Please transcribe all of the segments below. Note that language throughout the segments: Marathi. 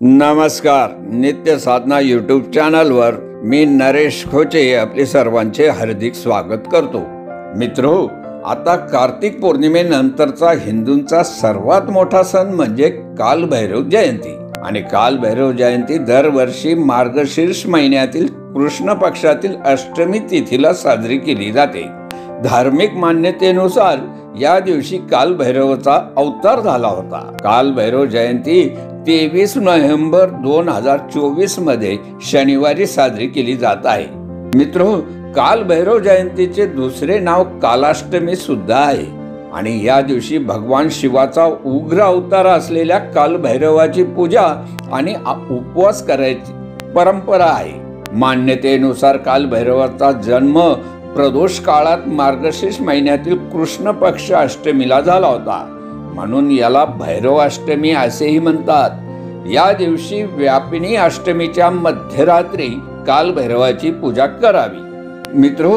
नमस्कार. नित्य साधना यूट्यूब चॅनलवर मी नरेश खोचे आपले सर्वांचे हार्दिक स्वागत करतो. मित्रो, आता कार्तिक पौर्णिमेनंतरचा हिंदूंचा सर्वात मोठा सण म्हणजे कालभैरव जयंती. आणि कालभैरव जयंती दरवर्षी मार्गशीर्ष महिन्यातील कृष्ण पक्षातील अष्टमी तिथीला साजरी केली जाते. धार्मिक मान्यतेनुसार या दिवशी कालभैरवाचा अवतार झाला होता. कालभैरव जयंती 23 नोव्हेंबर 2024 मध्ये शनिवारी साजरी केली जात आहे. मित्रो, कालभैरव जयंतीचे दुसरे नाव कालाष्टमी सुद्धा आहे. आणि या दिवशी भगवान शिवाचा उग्र अवतार असलेल्या कालभैरवाची पूजा आणि उपवास करायची परंपरा आहे. मान्यतेनुसार कालभैरवाचा जन्म प्रदोष काळात मार्गशीर्ष महिन्यातील कृष्ण पक्ष अष्टमीला झाला होता, म्हणून याला भैरवाष्टमी असेही म्हणतात. या दिवशी व्यापिनी अष्टमीच्या मध्यरात्री कालभैरवाची पूजा करावी. मित्रो,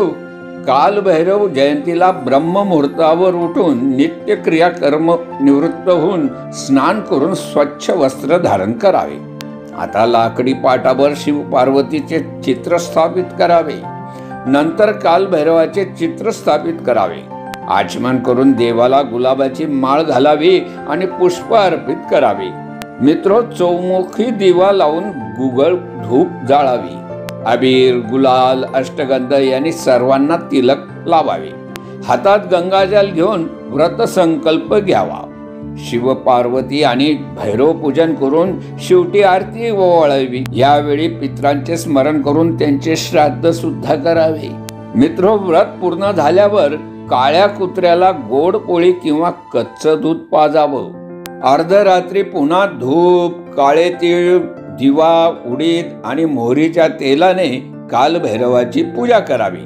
कालभैरव जयंतीला ब्रह्ममुहूर्तावर उठून नित्य क्रियाकर्म निवृत्त होऊन स्नान करून स्वच्छ वस्त्र धारण करावे. आता लाकडी पाटावर शिव पार्वतीचे चित्र स्थापित करावे. नंतर कालभैरवाचे चित्र स्थापित करावे. आचमन करून देवाला गुलाबाची माळ घालावी आणि पुष्प अर्पित करावे. मित्रो, चौमुखी दिवा लावून गुगळ धूप जाळावी. अबीर, गुलाल, अष्टगंध यांनी सर्वांना तिलक लावावे. हातात गंगाजल घेऊन व्रत संकल्प घ्यावा. शिव पार्वती आणि भैरव पूजन करून शेवटी आरती ओवाळावी. यावेळी पितरांचे स्मरण करून त्यांचे श्राद्ध सुद्धा करावे. मित्रो, व्रत पूर्ण झाल्यावर काळ्या कुत्र्याला गोड पोळी किंवा कच्चं दूध पाजावं. अर्धरात्री पुन्हा धूप, काळे तीळ, दिवा, उडीद आणि मोहरीच्या तेलाने कालभैरवाची पूजा करावी.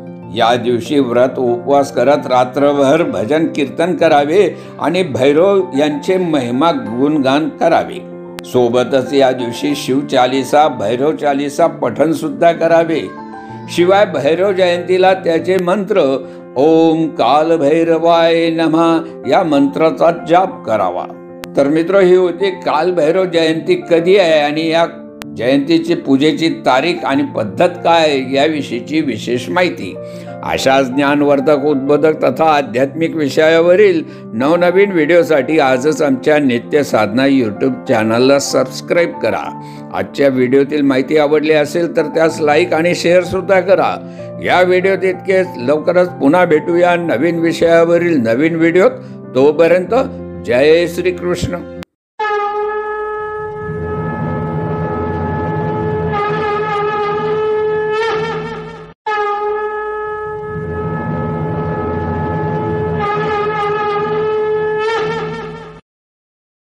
या दिवशी व्रत उपवास करत रात्रभर भजन कीर्तन करावे आणि भैरव यांचे महिमा गुणगान करावे. सोबतच या दिवशी शिवचालीसा, भैरव चालीसा पठण सुद्धा करावे. शिवाय भैरव जयंतीला त्याचे मंत्र ओम कालभैरवाय नमः या मंत्राचा जाप करावा. तर मित्र, ही होती कालभैरव जयंती कधी आहे आणि या जयंतीची पूजेची तारीख आणि पद्धत काय याविषयीची विशेष माहिती. अशाच ज्ञानवर्धक, उद्बोधक तथा आध्यात्मिक विषयावरील नवनवीन व्हिडिओसाठी आजच आमच्या नित्य साधना यूट्यूब चॅनलला सबस्क्राईब करा. आजच्या व्हिडिओतील माहिती आवडली असेल तर त्यास लाईक आणि शेअर सुद्धा करा. या व्हिडिओत इतकेच. लवकरच पुन्हा भेटूया नवीन विषयावरील नवीन व्हिडिओत. तोपर्यंत जय श्री कृष्ण.